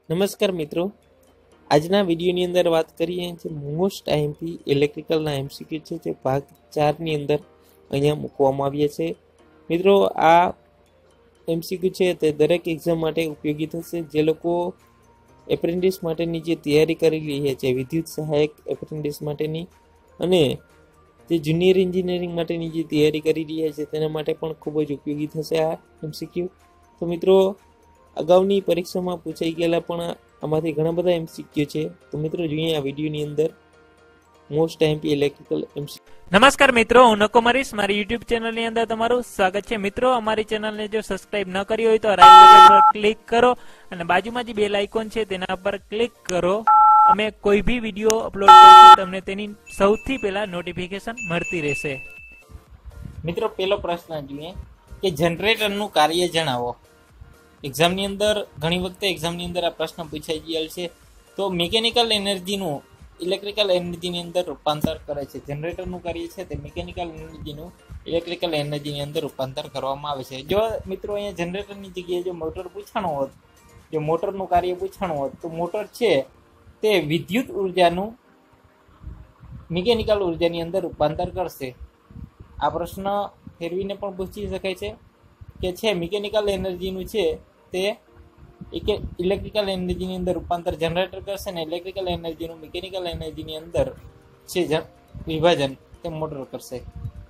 નમસ્કાર મિત્રો, આજના વિડીયોની અંદર વાત કરીએ જે મોસ્ટ આઈએમપી ઇલેક્ટ્રિકલના એમસીક્યુ છે જે ભાગ 4ની અંદર અહીંયા મૂકવામાં આવ્યા છે. મિત્રો, આ એમસીક્યુ છે તે દરેક એક્ઝામ માટે ઉપયોગી થશે. જે લોકો એપ્રેન્ટિસ માટેની જે તૈયારી કરી રહી છે, વિદ્યુત સહાયક એપ્રેન્ટિસ માટેની, અને જે જુનિયર એન્જિનિયરિંગ માટેની જે તૈયારી કરી રહ્યા છે તેના માટે પણ ખૂબ જ ઉપયોગી થશે આ એમસીક્યુ. તો મિત્રો, અગાઉની પરીક્ષામાં પૂછાઈ ગયેલા પણ આમાંથી ઘણા બધા એમસીક્યુ છે. તો મિત્રો, જોઈએ આ વિડીયોની અંદર મોસ્ટ આઈએમપી ઇલેક્ટ્રિકલ એમસીક્યુ. નમસ્કાર મિત્રો, હું નકોમરીશ. મારી યુટ્યુબ ચેનલની અંદર તમારું સ્વાગત છે. મિત્રો, અમારી ચેનલને જો સબસ્ક્રાઇબ ન કરી હોય તો રાઈટ બટન પર ક્લિક કરો અને બાજુમાં જે બેલ આઇકોન છે તેના પર ક્લિક કરો. અમે કોઈ ભી વિડીયો અપલોડ કરીએ તમને તેની સૌથી પહેલા નોટિફિકેશન મળતી રહેશે. મિત્રો, પહેલો પ્રશ્ન જોઈએ કે જનરેટરનું કાર્ય જણાવો. એક્ઝામની અંદર ઘણી વખતે આ પ્રશ્ન પૂછાઈ ગયેલ છે. તો મિકેનિકલ એનર્જીનું ઇલેક્ટ્રિકલ એનર્જીની અંદર રૂપાંતર કરે છે. જનરેટરનું કાર્ય છે તે મિકેનિકલ એનર્જીનું ઇલેક્ટ્રિકલ એનર્જીની અંદર રૂપાંતર કરવામાં આવે છે. જો મિત્રો અહીંયા જનરેટરની જગ્યાએ જો મોટર પૂછાણું હોત, જો મોટરનું કાર્ય પૂછાણું હોત, તો મોટર છે તે વિદ્યુત ઉર્જાનું મિકેનિકલ ઉર્જાની અંદર રૂપાંતર કરશે. આ પ્રશ્ન ફેરવીને પણ પૂછી શકાય છે કે મિકેનિકલ એનર્જીનું છે તે ઇલેક્ટ્રિકલ એનર્જીની અંદર રૂપાંતર જનરેટર કરશે ને ઇલેક્ટ્રિકલ એનર્જીનું મિકેનિકલ એનર્જીની અંદર છે વિભાજન તે મોટર કરશે.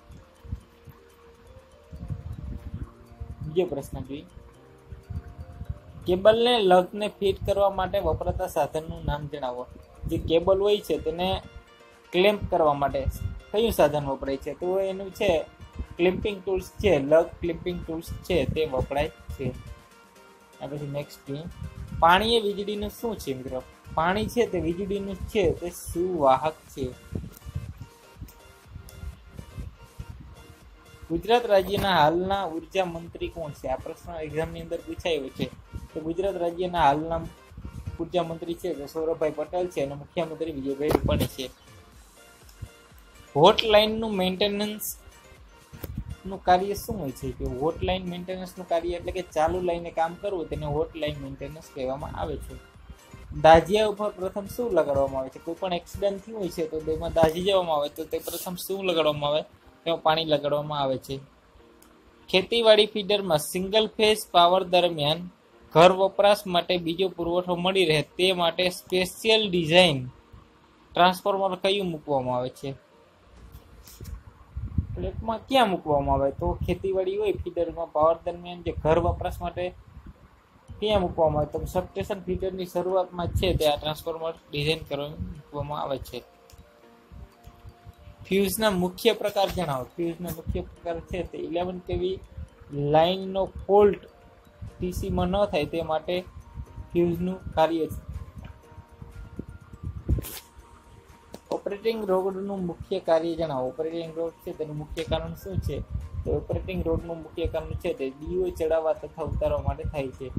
બીજો પ્રશ્ન જોઈએ, કેબલને લગને ફિટ કરવા માટે વપરાતા સાધનનું નામ જણાવો. જે કેબલ હોય છે તેને ક્લેમ્પ કરવા માટે કયું સાધન વપરાય છે? તો એનું છે ક્લિમ્પિંગ ટૂલ્સ છે, લગ ક્લિમ્પિંગ ટૂલ્સ છે તે વપરાય છે. આ પછી નેક્સ્ટ જોઈએ, પાણી એ વીજળીનું શું છે? મિત્રો, પાણી છે તે વીજળીનું છે તે સુવાહક છે. ગુજરાત રાજ્યના હાલના ઉર્જા મંત્રી કોણ છે? આ પ્રશ્ન એક્ઝામની અંદર પૂછાયો છે. તો ગુજરાત રાજ્યના હાલના ઉર્જા મંત્રી છે તે સૌરભભાઈ પટેલ છે અને મુખ્યમંત્રી વિજયભાઈ રૂપાણી છે. હોટલાઇનનું મેન્ટેનન્સ નું કાર્ય શું હોય છે? કે હોટલાઇન મેન્ટેનન્સ નું કાર્ય એટલે કે ચાલુ લાઈને કામ કરવું તેને હોટલાઇન મેન્ટેનન્સ કહેવામાં આવે છે. દાજિયા ઉપર પ્રથમ શું લગાડવામાં આવે છે? કોઈ પણ એક્સિડન્ટ થયું હોય છે તો તેમાં દાઝી જવામાં આવે તો તે પ્રથમ શું લગાડવામાં આવે? તેમાં પાણી લગાડવામાં આવે છે. ખેતીવાડી ફીડરમાં સિંગલ ફેઝ પાવર દરમિયાન ઘર વપરાશ માટે બીજો પુરવઠો મળી રહે તે માટે સ્પેશિયલ ડિઝાઇન ટ્રાન્સફોર્મર કયું મૂકવામાં આવે છે? પ્લેટમાં ક્યાં મૂકવામાં આવે? તો ખેતીવાડી હોય ફીડરમાં પાવર દરમિયાન જે ઘર વપરાશ માટે ક્યાં મૂકવામાં આવે? તો સબસ્ટેશન ફીડરની શરૂઆતમાં છે તે આ ટ્રાન્સફોર્મર ડિઝાઇન કરવામાં આવે છે. ફ્યુઝના મુખ્ય પ્રકાર જણાવો. ફ્યુઝના મુખ્ય પ્રકાર છે તે 11 kV લાઇનનો ફોલ્ટ ટીસીમાં ન થાય તે માટે ફ્યુઝનું કાર્ય છે. ઓપરેટિંગ રોડનું મુખ્ય કાર્ય જણાવો. ઓપરેટિંગ રોડ છે તેનું મુખ્ય કારણ શું છે? તો ઓપરેટિંગ રોડનું મુખ્ય કારણ છે તે દીવો ચડાવવા તથા ઉતારવા માટે થાય છે.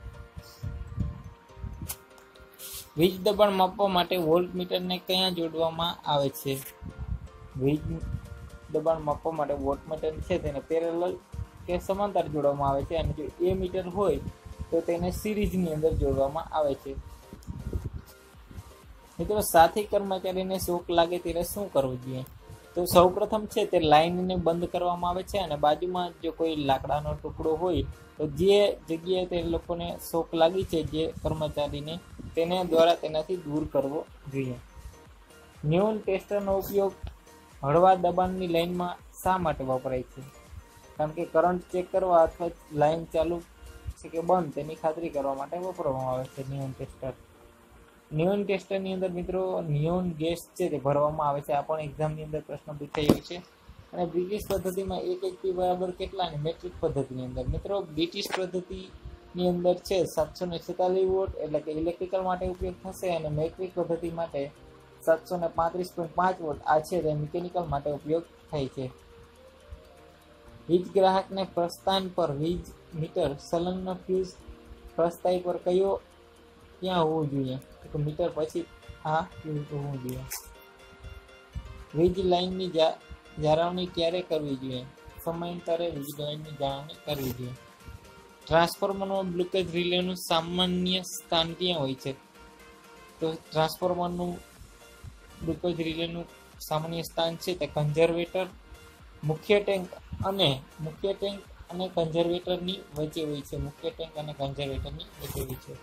વીજ દબાણ માપવા માટે વોલ્ટમીટરને ક્યાં જોડવામાં આવે છે? વીજ દબાણ માપવા માટે વોલ્ટમીટર છે તેને પેરેલલ કે સમાંતર જોડવામાં આવે છે અને જો એ મીટર હોય તો તેને સિરીઝની અંદર જોડવામાં આવે છે. મિત્રો, સાથી કર્મચારીને શોક લાગે ત્યારે શું કરવું જોઈએ? તો સૌપ્રથમ છે તે લાઇનને બંધ કરવામાં આવે છે અને બાજુમાં જો કોઈ લાકડાનો ટુકડો હોય તો જે જગ્યાએ તે લોકોને શોક લાગી છે જે કર્મચારીને તેને દ્વારા તેનાથી દૂર કરવો જોઈએ. ન્યુન ટેસ્ટરનો ઉપયોગ હળવા દબાણની લાઇનમાં શા માટે વપરાય છે? કારણ કે કરંટ ચેક કરવા અથવા લાઇન ચાલુ છે કે બંધ તેની ખાતરી કરવા માટે વપરાવામાં આવે છે ન્યુન ટેસ્ટર. નિયોન ટેસ્ટરની અંદર મિત્રો નિયોન ગેસ છે તે ભરવામાં આવે છે. આ પણ એક્ઝામની અંદર પ્રશ્ન પૂછાયો છે. અને બ્રિટિશ પદ્ધતિમાં 1 HP બરાબર કેટલા? અને મેટ્રિક પદ્ધતિની અંદર મિત્રો બ્રિટિશ પદ્ધતિની અંદર છે 746 વોટ એટલે કે ઇલેક્ટ્રિકલ માટે ઉપયોગ થશે અને મેટ્રિક પદ્ધતિ માટે 735.5 વોટ આ છે તે મિકેનિકલ માટે ઉપયોગ થાય છે. વીજ ગ્રાહકને પ્રસ્થાન પર વીજ મીટર સંલગ્ન ફ્યુઝ પ્રસ્થાય પર કયો ક્યાં હોવું જોઈએ? તો મીટર પછી આ ફ્યુઝ હોવું જોઈએ. વીજ લાઇનની જાળવણી ક્યારે કરવી જોઈએ? સમયાંતરે વીજ લાઇનની જાળવણી કરવી જોઈએ. ટ્રાન્સફોર્મરમાં બ્લોકેજ રિલેનું સામાન્ય સ્થાન ક્યાં હોય છે? તો ટ્રાન્સફોર્મરનું બ્લોકેજ રિલેનું સામાન્ય સ્થાન છે તે કન્ઝર્વેટર, મુખ્ય ટેન્ક અને કન્ઝર્વેટરની વચ્ચે હોય છે. મુખ્ય ટેન્ક અને કન્ઝર્વેટરની વચ્ચે હોય છે.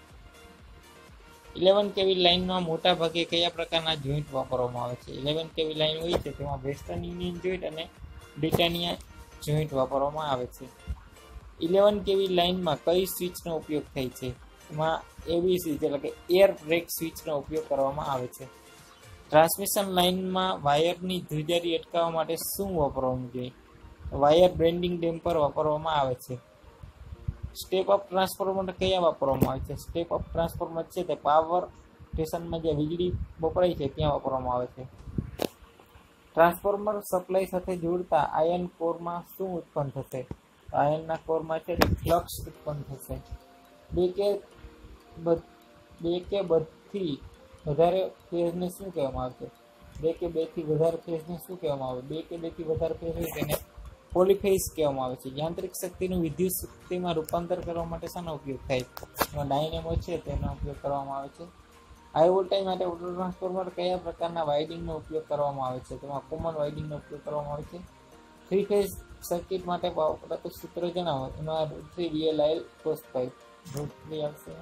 11 kV લાઇનમાં મોટા ભાગે કયા પ્રકારના જોઈન્ટ વાપરવામાં આવે છે? 11 kV લાઇન હોય છે તેમાં વેસ્ટર્ન યુનિયન જોઈન્ટ અને બ્રિટાનિયા જોઈન્ટ વાપરવામાં આવે છે. 11 kV લાઇનમાં કઈ સ્વિચનો ઉપયોગ થાય છે? એમાં એવી સ્વિચ એટલે કે એર બ્રેક સ્વિચનો ઉપયોગ કરવામાં આવે છે. ટ્રાન્સમિશન લાઇનમાં વાયરની ધ્રુજારી અટકાવવા માટે શું વાપરવાનું જોઈએ? વાયર બેન્ડિંગ ડેમ્પર વાપરવામાં આવે છે. સ્ટેપ અપ ટ્રાન્સફોર્મર કયા વાપરવામાં આવે છે? સ્ટેપ અપ ટ્રાન્સફોર્મર છે તે પાવર સ્ટેશનમાં જે વીજળી વપરાય છે ત્યાં વાપરવામાં આવે છે. ટ્રાન્સફોર્મર સપ્લાય સાથે જોડતા આયર્ન કોરમાં શું ઉત્પન્ન થશે? આયર્નના કોરમાં છે તે ફ્લક્સ ઉત્પન્ન થશે. બે કે બથી વધારે ફેઝને શું કહેવામાં આવે છે? 2 કે 2 થી વધારે ફેઝને શું કહેવામાં આવે? 2 કે 2 થી વધારે ફેઝ હોય તેને પોલીફેઝ કહેવામાં આવે છે. યાંત્રિક શક્તિનું વિદ્યુત શક્તિમાં રૂપાંતર કરવા માટે શાનો ઉપયોગ થાય? એમાં ડાયનેમો છે તેનો ઉપયોગ કરવામાં આવે છે. હાઈ વોલ્ટેજ માટે ઓટો ટ્રાન્સફોર્મર કયા પ્રકારના વાઇન્ડિંગનો ઉપયોગ કરવામાં આવે છે? તેમાં કોમન વાઇન્ડિંગનો ઉપયોગ કરવામાં આવે છે. 3 ફેઝ સર્કિટ માટે વપરાતું સૂત્ર જણાવો. એમાં √3 VLIL cos⁵ √3 આવશે.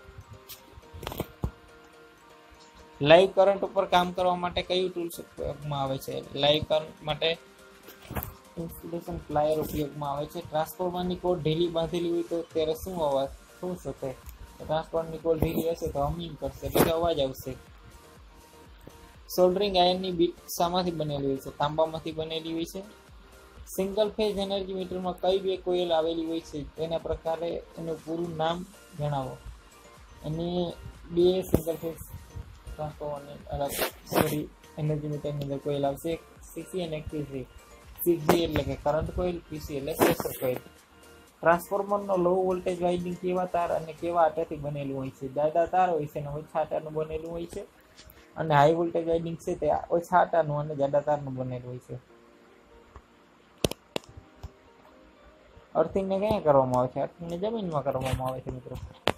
લાઈવ કરંટ ઉપર કામ કરવા માટે કયું ટૂલ્સ ઉપયોગમાં આવે છે? લાઈવ કરંટ માટે ઇન્સ્યુલેશન પ્લાયર ઉપયોગમાં આવે છે. ટ્રાન્સફોર્મરની કોર ઢીલી બાંધેલી હોય તો ત્યારે શું થશે? ટ્રાન્સફોર્મરની કોર ઢીલી હશે તો હમિંગ કરશે એટલે કે અવાજ આવશે. સોલ્ડરિંગ આયર્નની બીટ શામાંથી બનેલી હોય છે? તાંબામાંથી બનેલી હોય છે. સિંગલ ફેઝ એનર્જી મીટરમાં કઈ બે કોઇલ આવેલી હોય છે? તેના પ્રકારે એનું પૂરું નામ જણાવો. એની બે સિંગલ ફેઝ ટ્રાન્સફોર્મરની એનર્જી મીટરની અંદર કોઇલ આવશે. સીસી અને PC. સીસી એટલે કે કરંટ કોઇલ, PC એટલે પ્રેશર કોઇલ. ટ્રાન્સફોર્મરનો લો વોલ્ટેજ વાઇન્ડિંગ કેવા તાર અને કેવા આટાથી બનેલું હોય છે? જાડા તાર હોય છે અને ઓછા આટાનું બનેલું હોય છે. અને હાઈ વોલ્ટેજ વાઇન્ડિંગ છે તે ઓછા આટાનું અને જાડા તારનું બનેલું હોય છે. અર્થિંગને ક્યાં કરવામાં આવે છે? અર્થિંગને જમીનમાં કરવામાં આવે છે મિત્રો.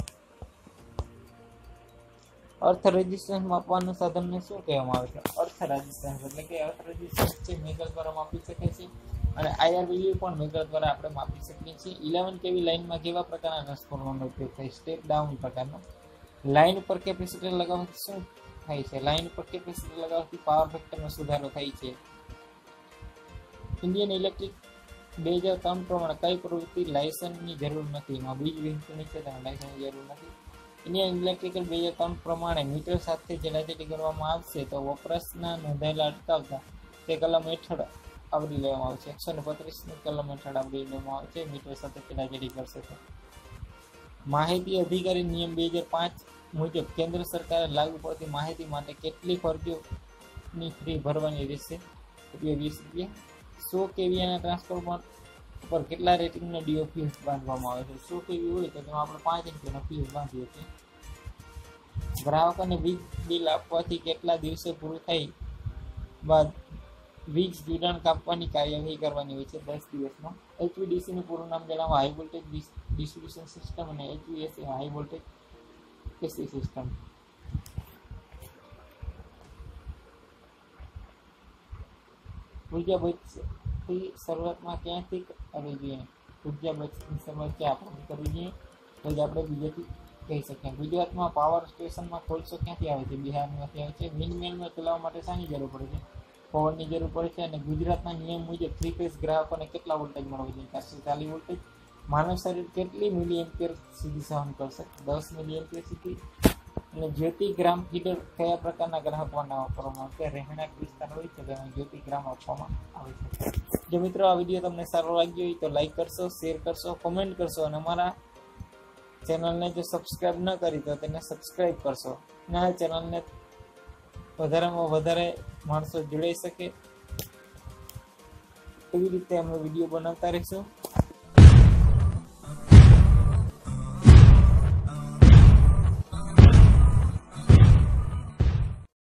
અર્થ રેઝિસ્ટન્સ માપવાનું સાધનને શું કહેવામાં આવે છે? અર્થ રેઝિસ્ટન્સ એટલે કે અર્થ રેઝિસ્ટન્સ છે મેગર દ્વારા માપી શકાય છે અને IR વેલ્યુ પણ મેગર દ્વારા આપણે માપી શકીએ છીએ. 11 kV લાઇનમાં કેવા પ્રકારના ટ્રાન્સફોર્મરનો ઉપયોગ થાય? સ્ટેપ ડાઉન પ્રકારનો. લાઇન ઉપર કેપેસિટર લગાવવાથી શું થાય છે? લાઇન ઉપર કેપેસિટર લગાવવાથી પાવર ફેક્ટરમાં સુધારો થાય છે. ઇન્ડિયન ઇલેક્ટ્રિક 2003 પ્રમાણે કઈ પ્રવૃત્તિ લાયસન્સની જરૂર નથી? એમાં વીજ વહેંચણી છે તેને લાયસન્સની જરૂર નથી. ઇન્ડિયન ઇલેક્ટ્રિકલ 2003 પ્રમાણે મીટર સાથે ચલાચલી કરવામાં આવશે તો વપરાશના નોંધાયેલા અટકાવતા તે કલમ હેઠળ આવરી લેવામાં આવે છે. 135ની કલમ હેઠળ આવરી લેવામાં આવે છે. મીટર સાથે ચલાચલી કરશે તો. માહિતી અધિકારી નિયમ 2005 મુજબ કેન્દ્ર સરકારે લાગુ પડતી માહિતી માટે કેટલી ફરજીઓની ફી ભરવાની રહેશે? ₹20. 100 kVના ટ્રાન્સફોર્મર ઉપર કેટલા રેટિંગનો DO ફ્યુઝ બાંધવામાં આવે છે? 100 kV હોય તો તેમાં આપણે 5 ઇંચનો ફ્યુઝ બાંધીએ છીએ. ગ્રાહકોને વીજ બિલ આપવાથી કેટલા દિવસે પૂરું થાય બાદ વીજ જોડાણ કાપવાની કાર્યવાહી કરવાની હોય છે? 10 દિવસમાં. HVDCનું પૂરું નામ જણાવો. હાઈ વોલ્ટેજ ડિસ્ટ્રીબ્યુશન સિસ્ટમ અને HVAC high voltage AC system. ઉર્જા બચતની શરૂઆતમાં ક્યાંથી કરવી જોઈએ? ઉર્જા બચતની શરૂઆત ક્યાં કરવી જોઈએ? તો જ આપણે બીજેથી કહી શકીએ. ગુજરાતમાં પાવર સ્ટેશનમાં કોલસો ક્યાંથી આવે છે? બિહારમાંથી આવે છે. વિન્ડમિલમાં ચલાવવા માટે શાની જરૂર પડે છે? પવનની જરૂર પડે છે. અને ગુજરાતના નિયમ મુજબ 3 ફેઝ ગ્રાહકોને કેટલા વોલ્ટેજ મળવો જોઈએ? 440 વોલ્ટેજ. માનવ શરીર કેટલી મિલીએમ્પિયર સુધી સહન કરશે? 10 મિલીએમ્પિયર સુધી. અને જ્યોતિગ્રામ ફીડર કયા પ્રકારના ગ્રાહકોને વાપરવામાં આવે છે? રહેણાંક વિસ્તાર હોય છે તેમાં જ્યોતિગ્રામ આપવામાં આવે છે. જો મિત્રો આ વિડીયો તમને સારો લાગ્યો હોય તો લાઈક કરશો, શેર કરશો, કોમેન્ટ કરશો અને અમારા ચેનલને જો સબસ્ક્રાઈબ ન કરી તો તેને સબસ્ક્રાઈબ કરશો અને આ ચેનલને વધારેમાં વધારે માણસો જોડાઈ શકે એવી રીતે અમે વિડીયો બનાવતા રહીશું.